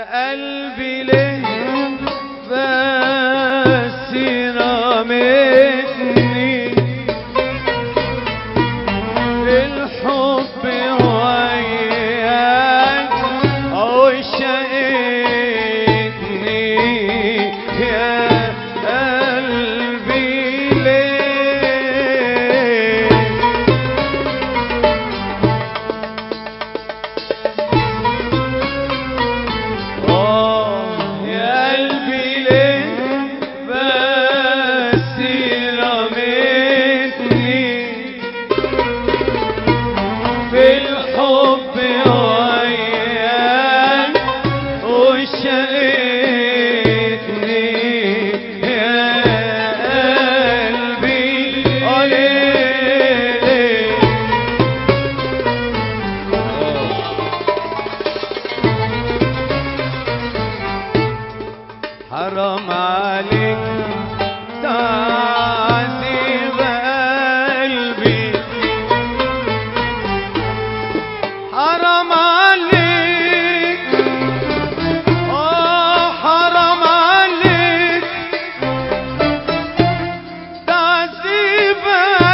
قلبي ليه بس رميتني الحب وياك وشقتني يا قلبي ليه يا قلبي ليه بس رميتني في الحب وياك وشقتني يا قلبي ليه حرام عليك تعذيب قلبي حرام عليك حرام عليك تعذيب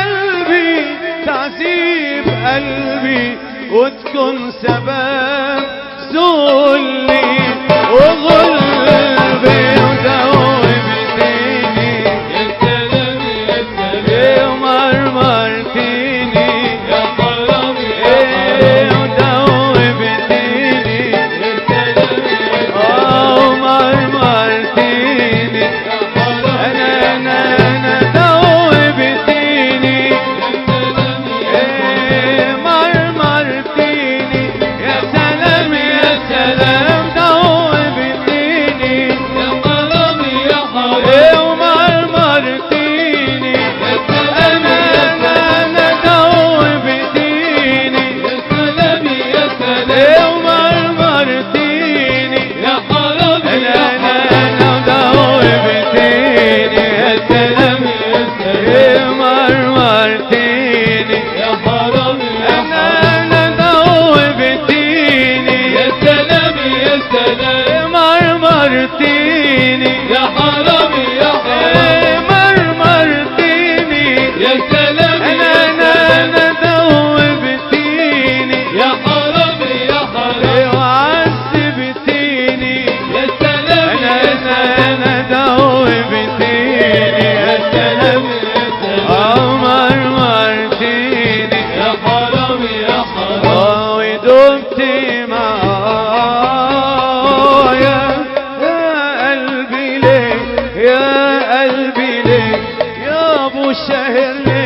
قلبي وتكون سبب ذلي وغلبي ودوبتني يا سلام يا سلام ومرمرتني يا حرامي يا ودوبتني يا سلام يا سلام ومرمرتني يا حرامي انا دوبتني يا سلام يا مرمرتني يا سلام يا سلام مرمرتيني يا حرامي يا حرامي مرمرتيني يا سلام انا دوبتيني يا حرامي يا حرامي وعذبتيني يا سلام انا دوبتيني يا سلام يا سلام مرمرتيني يا حرامي يا حرامي ودمتي يا قلبي ليه يا ابو الشهر